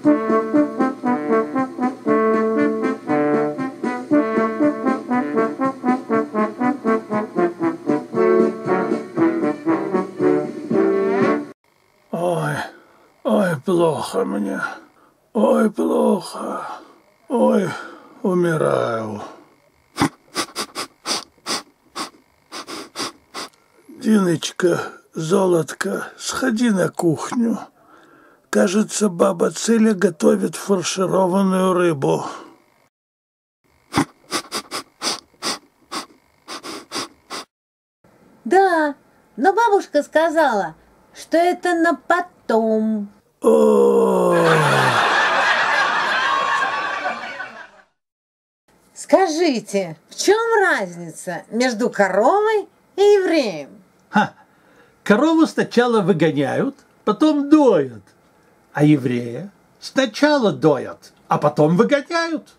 Ой, плохо мне. Ой, плохо. Ой, умираю. Диночка, золотко, сходи на кухню. Кажется, баба Циля готовит фаршированную рыбу. Да, но бабушка сказала, что это на потом. Скажите, в чем разница между коровой и евреем? Корову сначала выгоняют, потом доят, а еврея сначала доят, а потом выгоняют.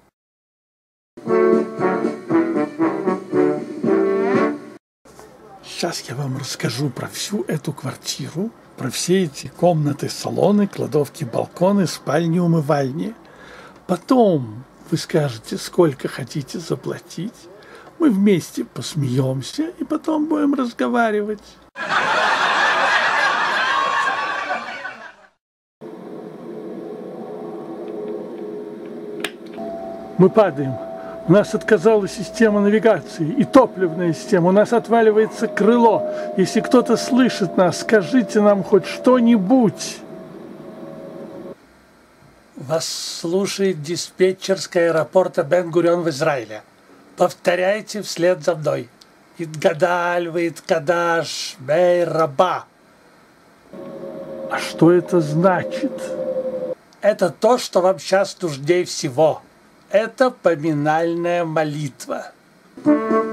Сейчас я вам расскажу про всю эту квартиру, про все эти комнаты, салоны, кладовки, балконы, спальни, умывальни. Потом вы скажете, сколько хотите заплатить. Мы вместе посмеемся и потом будем разговаривать. Мы падаем. У нас отказала система навигации и топливная система. У нас отваливается крыло. Если кто-то слышит нас, скажите нам хоть что-нибудь. Вас слушает диспетчерская аэропорта Бен-Гурион в Израиле. Повторяйте вслед за мной. Идгадаль, виткадаш, бей раба. А что это значит? Это то, что вам сейчас нужнее всего. Это поминальная молитва.